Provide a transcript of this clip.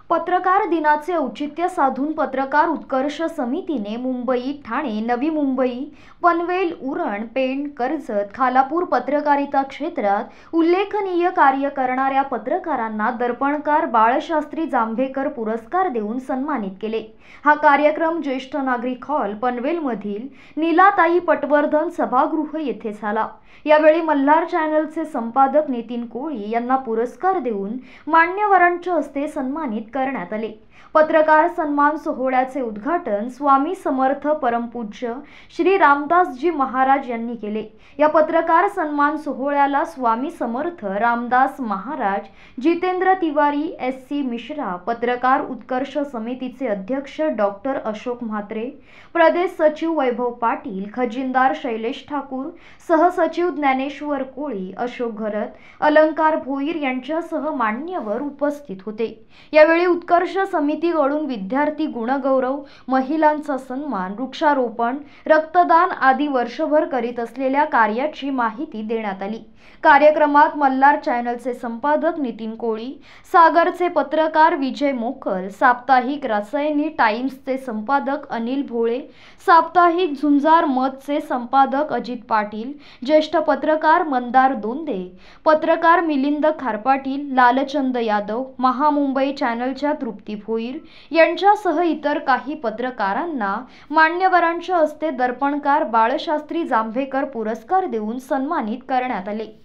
पत्रकार दिनाचे औचित्य साधून पत्रकार उत्कर्ष समितीने मुंबई, ठाणे, नवी मुंबई, पनवेल, उरण, पेण, कर्जत, खालापूर पत्रकारिता क्षेत्रात उल्लेखनीय कार्य करणाऱ्या पत्रकारांना दर्पणकार बाळशास्त्री जांभेकर पुरस्कार देऊन सन्मानित केले। हा कार्यक्रम ज्येष्ठ नागरिक हॉल पनवेलमधील नीलाताई पटवर्धन सभागृह येथे झाला। यावेळी मल्हार चॅनलचे संपादक नितीन कोळी यांना पुरस्कार देऊन मान्यवरांच्या हस्ते सन्मानित करण्यात आले। पत्रकार सन्मान सोहळ्याचे उद्घाटन स्वामी समर्थ परमपूज्य श्री रामदासजी महाराज यांनी केले। या पत्रकार सन्मान सोहळ्याला स्वामी समर्थ रामदास महाराज, जितेंद्र तिवारी, SC मिश्रा, पत्रकार उत्कर्ष समितीचे अध्यक्ष डॉक्टर अशोक म्हात्रे, प्रदेश सचिव वैभव पाटील, खजिनदार शैलेश ठाकूर, सहसचिव ज्ञानेश्वर कोळी, अशोक घरत, अलंकार भोईर यांच्यासह मान्यवर उपस्थित होते। यावेळी उत्कर्ष समितीकडून विद्यार्थी गुणगौरव, महिलांचा सन्मान, वृक्षारोपण, रक्तदान आदी वर्षभर करीत असलेल्या कार्याची माहिती देण्यात आली। कार्यक्रमात मल्हार चॅनलचे संपादक नितीन कोळी, सागरचे पत्रकार विजय मोकल, साप्ताहिक रासायनी टाइम्सचे संपादक अनिल भोळे, साप्ताहिक झुंजार मतचे संपादक अजित पाटील, ज्येष्ठ पत्रकार मंदार दोंदे, पत्रकार मिलिंद खारपाटील, लालचंद यादव, महामुंबई चॅनलच्या तृप्ती भोईर यांच्यासह इतर काही पत्रकारांना मान्यवरांच्या हस्ते दर्पणकार बाळशास्त्री जांभेकर पुरस्कार देऊन सन्मानित करण्यात आले।